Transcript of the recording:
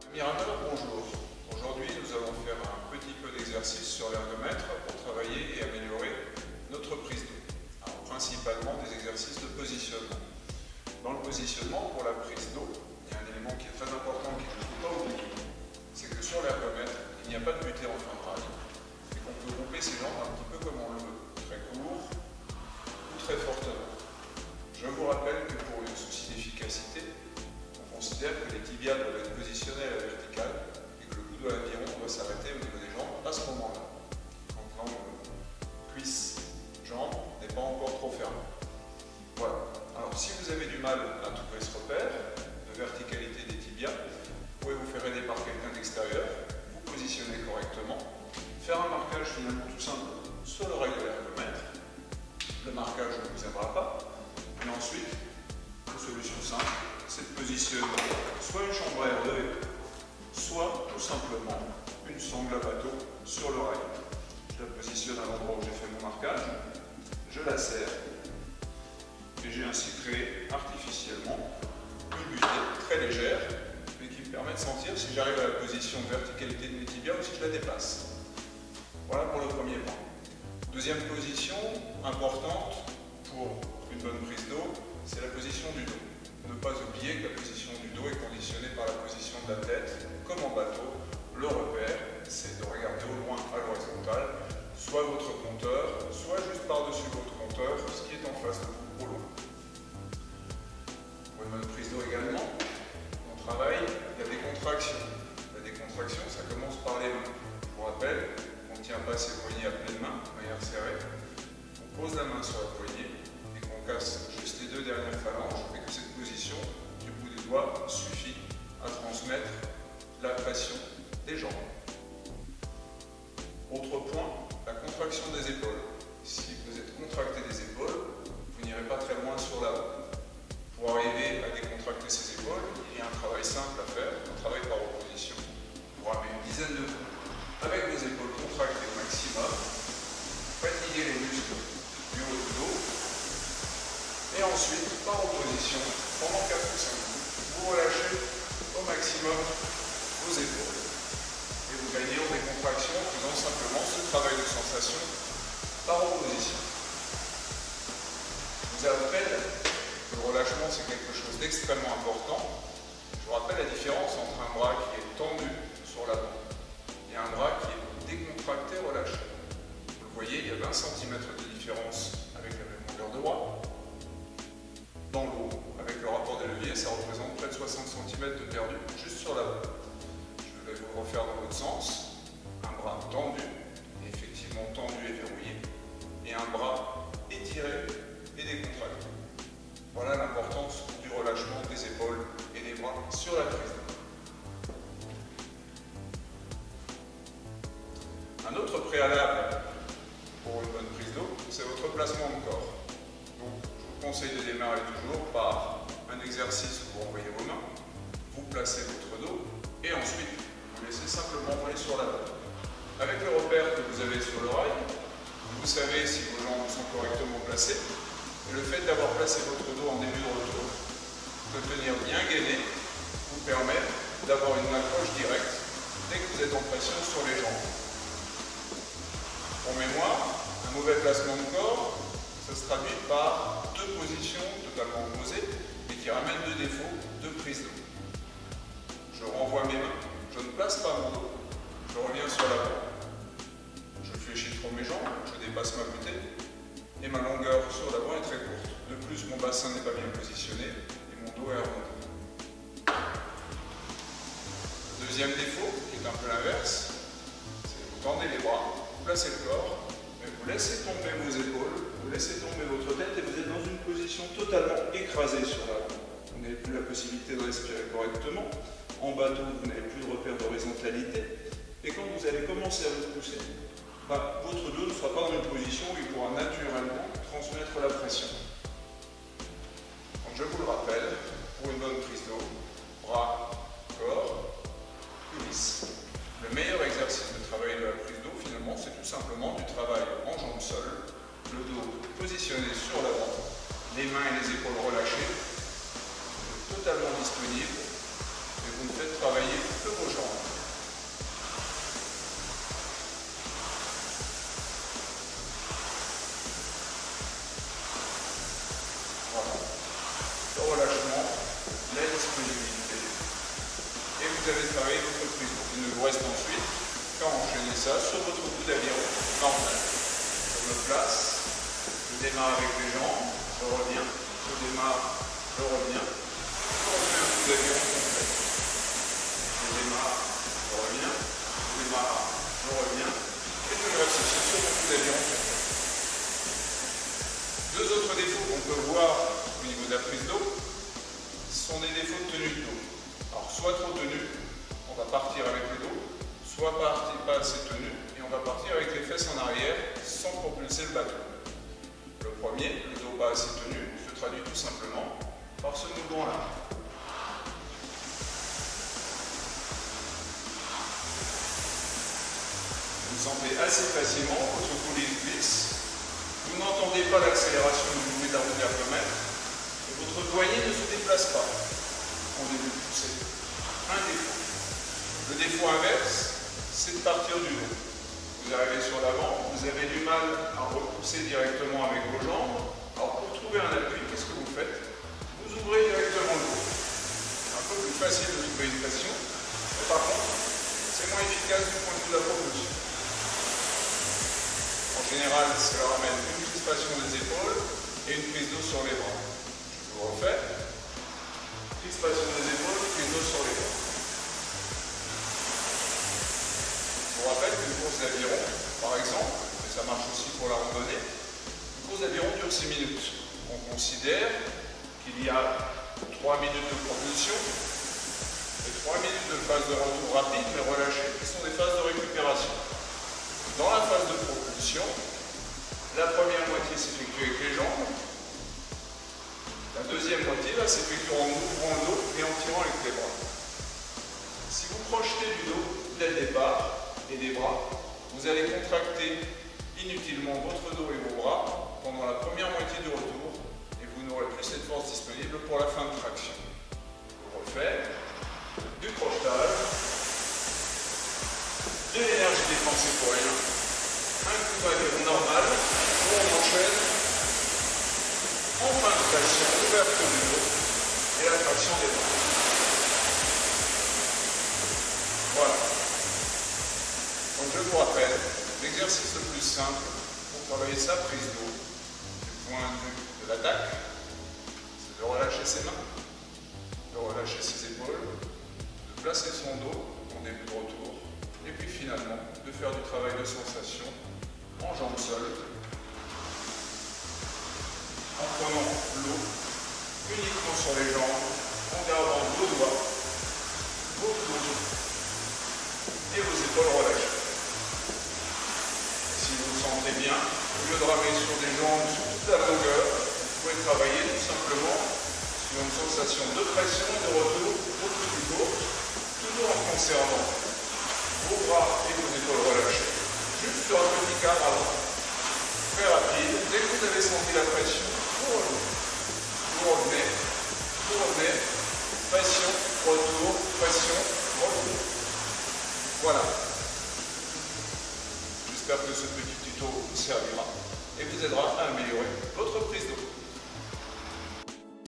Miranda, bonjour. Aujourd'hui, nous allons faire un petit peu d'exercice sur l'ergomètre pour travailler et améliorer notre prise d'eau. Alors, principalement des exercices de positionnement. Dans le positionnement, pour la prise d'eau, il y a un élément qui est très important qu'il ne faut pas oublier. C'est que sur l'ergomètre, il n'y a pas de butée en fin de rail et qu'on peut grouper ses jambes un petit peu comme on le veut, très court ou très fortement. Je vous rappelle que pour une souci d'efficacité, on considère que les tibias doivent être positionnés à la verticale et que le coude de l'aviron doit s'arrêter au niveau des jambes à ce moment-là, quand l'angle cuisse-jambe n'est pas encore trop fermé. Voilà. Alors si vous avez du mal à trouver ce repère de verticalité des tibias, vous pouvez vous faire aider par quelqu'un d'extérieur, vous positionner correctement, faire un marquage finalement tout simple sur l'oreille de l'ergomètre. Le marquage ne vous aimera pas, mais ensuite, une solution simple, c'est de positionner soit une chambre à air de vélo, soit tout simplement une sangle à bateau sur l'oreille. Je la positionne à l'endroit où j'ai fait mon marquage, je la serre et j'ai ainsi créé artificiellement une butée très légère mais qui me permet de sentir si j'arrive à la position de verticalité de mes tibias ou si je la dépasse. Voilà pour le premier point. Deuxième position importante pour une bonne prise d'eau, c'est la position du dos. Ne pas oublier que la position du dos est conditionnée par la position de la tête. Comme en bateau, le repère, c'est de regarder au loin à l'horizontale, soit votre compteur, soit juste par-dessus votre compteur, ce qui est en face de vous au loin. Pour une bonne prise d'eau également, on travaille, il y a des contractions. La décontraction, ça commence par les mains. Je vous rappelle, on ne tient pas ses poignets à pleine main, de manière serrée. On pose la main sur la poignée et qu'on casse juste les deux dernières phalanges et que cette position du bout des doigts suffit à transmettre la pression des jambes. Autre point, la contraction des épaules. Si vous êtes contracté des épaules, vous n'irez pas très loin sur la haut. Pour arriver à décontracter ces épaules, il y a un travail simple à faire, un travail par opposition. Vous ramez une dizaine de coups avec vos épaules contractées au maximum, fatiguez les muscles du haut du dos, et ensuite, par opposition, pendant 4 ou 5 coups, vous relâchez au maximum vos épaules. Et vous gagnez en décontraction en faisant simplement ce travail de sensation par opposition. Je vous rappelle que le relâchement, c'est quelque chose d'extrêmement important. Je vous rappelle la différence entre un bras qui est tendu sur l'avant et un bras qui est décontracté, relâché. Vous le voyez, il y a 20 cm de différence avec la même longueur de bras. Dans l'eau, avec le rapport des leviers, ça représente près de 60 cm de perdu juste sur l'avant. Je vais vous le refaire dans l'autre sens. Un bras tendu, effectivement tendu et verrouillé, et un bras étiré et décontracté. Voilà l'importance du relâchement des épaules et des bras sur la prise d'eau. Un autre préalable pour une bonne prise d'eau, c'est votre placement de corps. Donc, je vous conseille de démarrer toujours par un exercice où vous renvoyez vos mains, vous placez votre dos et ensuite vous laissez simplement rouler sur la tête. Avec le repère que vous avez sur l'oreille, vous savez si vos jambes sont correctement placées et le fait d'avoir placé votre dos en début de retour, de tenir bien gainé, vous permet d'avoir une accroche directe dès que vous êtes en pression sur les jambes. Pour mémoire, un mauvais placement de corps, ça se traduit par deux positions totalement opposées et qui ramènent deux défauts de prise d'eau. Je renvoie mes mains, je ne place pas mon dos, je reviens sur l'avant. Je fléchis trop mes jambes, je dépasse ma butée et ma longueur sur l'avant est très courte. De plus, mon bassin n'est pas bien positionné et mon dos est arrondi. Le deuxième défaut, qui est un peu l'inverse, c'est que vous tendez les bras, vous placez le corps, mais vous laissez tomber vos épaules, vous laissez tomber votre tête et vous êtes dans une position totalement écrasée sur l'avant. Vous n'avez plus la possibilité de respirer correctement. En bateau, vous n'avez plus de repère d'horizontalité. Et quand vous allez commencer à vous pousser, votre dos ne sera pas dans une position où il pourra naturellement transmettre la pression. Donc je vous le rappelle, pour une bonne prise d'eau, bras, corps, cuisses. Le meilleur exercice de travail de la prise d'eau, finalement, c'est tout simplement du travail en jambes seules, le dos positionné sur l'avant, les mains et les épaules relâchées, totalement disponibles, et vous ne faites travailler que vos que vous avez travaillé votre prise d'eau. Il ne vous reste ensuite qu'à enchaîner ça sur votre coup d'aviron normal. Je me place, je démarre avec les jambes, je reviens, je démarre, je reviens, je refais un coup d'aviron complet. Je démarre, je reviens, je démarre, je reviens, et je réfléchis sur mon coup d'aviron complet. Deux autres défauts qu'on peut voir au niveau de la prise d'eau sont des défauts de tenue de dos. Alors soit trop tenu, on va partir avec le dos, soit pas assez tenu et on va partir avec les fesses en arrière sans propulser le bateau. Le premier, le dos pas assez tenu, se traduit tout simplement par ce mouvement-là. Vous sentez assez facilement votre coulisse glisse. Vous n'entendez pas l'accélération du mouvement de la roue de l'ergomètre et votre poignet ne se déplace pas en début de poussée. Un défaut. Le défaut inverse, c'est de partir du dos. Vous arrivez sur l'avant, vous avez du mal à repousser directement avec vos jambes. Alors pour trouver un appui, qu'est-ce que vous faites? Vous ouvrez directement le dos. Un peu plus facile de trouver une pression, mais par contre, c'est moins efficace du point de vue de la propulsion. En général, ça leur amène une crispation des épaules et une prise d'eau sur les bras. Je vous refais. Crispation des épaules, prise d'eau sur les bras. Je vous rappelle qu'une course d'aviron, par exemple, et ça marche aussi pour la randonnée, une course d'aviron dure 6 minutes. On considère qu'il y a 3 minutes de propulsion et 3 minutes de phase de retour rapide mais relâchée, qui sont des phases de récupération. Dans la phase de propulsion, la première moitié s'effectue avec les jambes, la deuxième moitié va s'effectuer en ouvrant le dos et en tirant avec les bras. Si vous projetez du dos dès le départ et des bras, vous allez contracter inutilement votre dos et vos bras pendant la première moitié du retour et vous n'aurez plus cette force disponible pour la fin de traction. Je vous refais du crochetage, de l'énergie dépensée pour rien, un coup d'aviron normal, où on enchaîne en fin de traction, ouverture du dos et la traction des bras. Voilà. Donc je vous rappelle, l'exercice le plus simple pour travailler sa prise d'eau, du point de vue de l'attaque, c'est de relâcher ses mains, de relâcher ses épaules, de placer son dos en début de retour, et puis finalement de faire du travail de sensation en jambes seules, en prenant l'eau uniquement sur les jambes, en gardant vos doigts, vos coudes et vos épaules relâchées. Si vous vous sentez bien, au lieu de ramer sur des jambes sur toute la longueur, vous pouvez travailler tout simplement sur une sensation de pression et de retour beaucoup plus courte, toujours en conservant vos bras et vos épaules relâchées. Juste sur un petit quart avant. Très rapide. Dès que vous avez senti la pression, vous revenez. Vous revenez. Vous revenez. Pression, retour, pression,